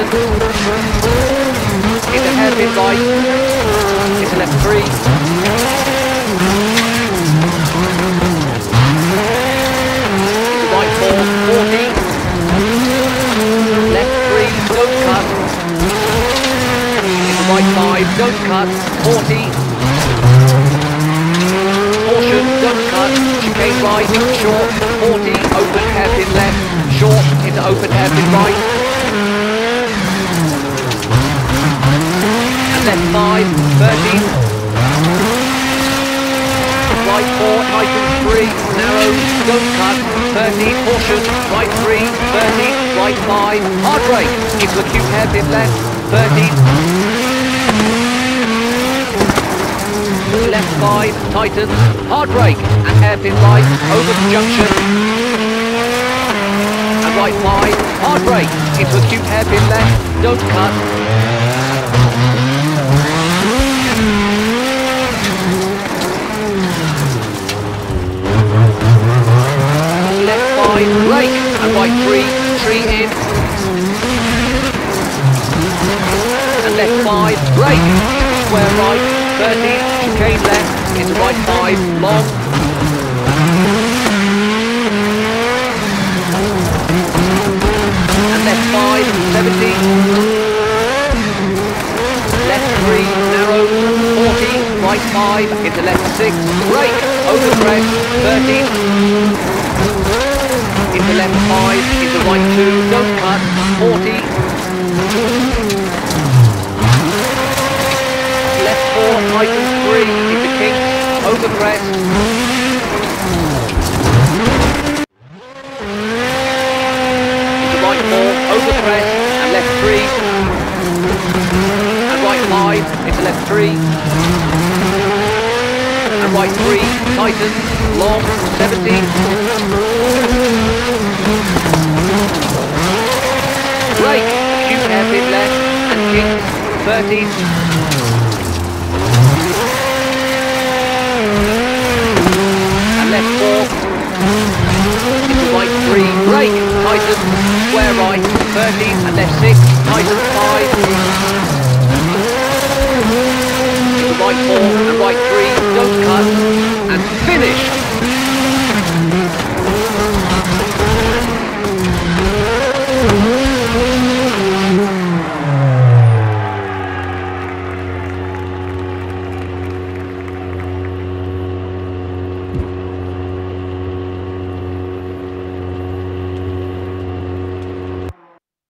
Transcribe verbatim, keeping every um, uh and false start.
Into hairpin right. Into left three. Into right four, forty. Left three, don't cut. Into right five, don't cut, forty. Caution, don't cut. Chicane right, short, forty. Open hairpin left, short, into open hairpin right. And left five, thirty. Right four, tighten three, narrow, don't cut, thirty, caution, right three, thirty, right five, hard brake, into acute hairpin left, thirty. Left five, tightens, hard brake, and hairpin right, over the junction. And right five, hard brake, into acute hairpin left, don't cut. Left five, brake, and right three, three in. And left five, brake, square right, thirty, chicane left, into right five, long. And left five, seventy. Left three, narrow, forty, right five, into left six, brake, over crest, thirty. Into left five, into right two, don't cut, forty. Left four, tightens three, into kinks, over crest. Into right four, over crest, and left three. And right five, into left three. And right three, tightens, long, seventy. Brake, acute hairpin left, and kinks, thirty. And left four. Into right three, brake, tightens, square right, thirty, and left six, tightens five. Into right four, and right